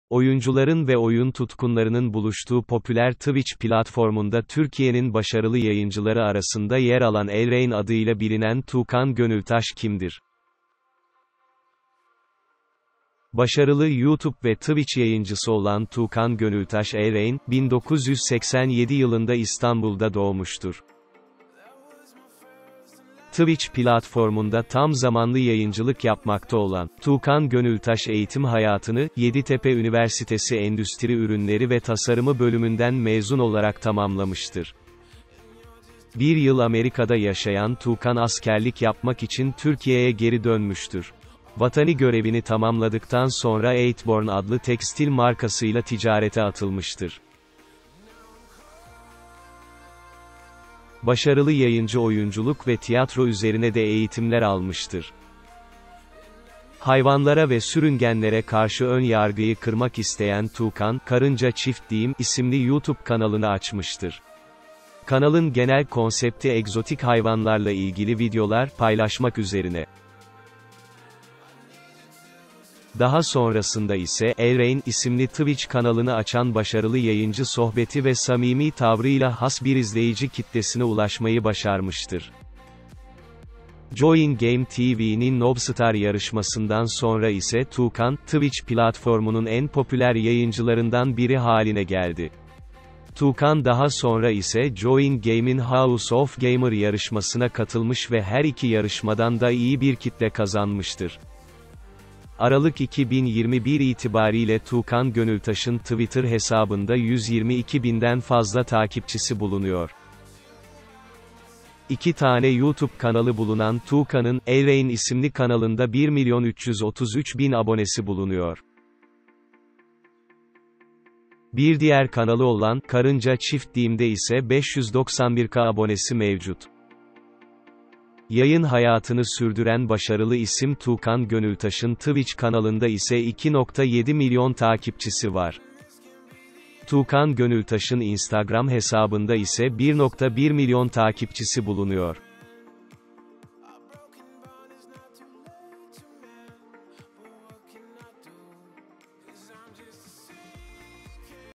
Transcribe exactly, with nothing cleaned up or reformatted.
Oyuncuların ve oyun tutkunlarının buluştuğu popüler Twitch platformunda Türkiye'nin başarılı yayıncıları arasında yer alan Elrain adıyla bilinen Tuğkan Gönültaş kimdir? Başarılı YouTube ve Twitch yayıncısı olan Tuğkan Gönültaş Elrain, bin dokuz yüz seksen yedi yılında İstanbul'da doğmuştur. Twitch platformunda tam zamanlı yayıncılık yapmakta olan Tuğkan Gönültaş eğitim hayatını, Yeditepe Üniversitesi Endüstri Ürünleri ve Tasarımı bölümünden mezun olarak tamamlamıştır. Bir yıl Amerika'da yaşayan Tuğkan askerlik yapmak için Türkiye'ye geri dönmüştür. Vatani görevini tamamladıktan sonra Eightborn adlı tekstil markasıyla ticarete atılmıştır. Başarılı yayıncı oyunculuk ve tiyatro üzerine de eğitimler almıştır. Hayvanlara ve sürüngenlere karşı ön yargıyı kırmak isteyen Tuğkan, Karınca Çiftliğim isimli YouTube kanalını açmıştır. Kanalın genel konsepti egzotik hayvanlarla ilgili videolar paylaşmak üzerine. Daha sonrasında ise Elrain isimli Twitch kanalını açan başarılı yayıncı sohbeti ve samimi tavrıyla has bir izleyici kitlesine ulaşmayı başarmıştır. Join Game T V'nin Nobstar yarışmasından sonra ise Tuğkan, Twitch platformunun en popüler yayıncılarından biri haline geldi. Tuğkan daha sonra ise Join Game'in House of Gamer yarışmasına katılmış ve her iki yarışmadan da iyi bir kitle kazanmıştır. Aralık iki bin yirmi bir itibariyle Tuğkan Gönültaş'ın Twitter hesabında yüz yirmi iki binden fazla takipçisi bulunuyor. İki tane YouTube kanalı bulunan Tuğkan'ın, Elrain isimli kanalında bir milyon üç yüz otuz üç bin abonesi bulunuyor. Bir diğer kanalı olan, Karınca Çiftliğim'de ise beş yüz doksan bir bin abonesi mevcut. Yayın hayatını sürdüren başarılı isim Tuğkan Gönültaş'ın Twitch kanalında ise iki nokta yedi milyon takipçisi var. Tuğkan Gönültaş'ın Instagram hesabında ise bir nokta bir milyon takipçisi bulunuyor.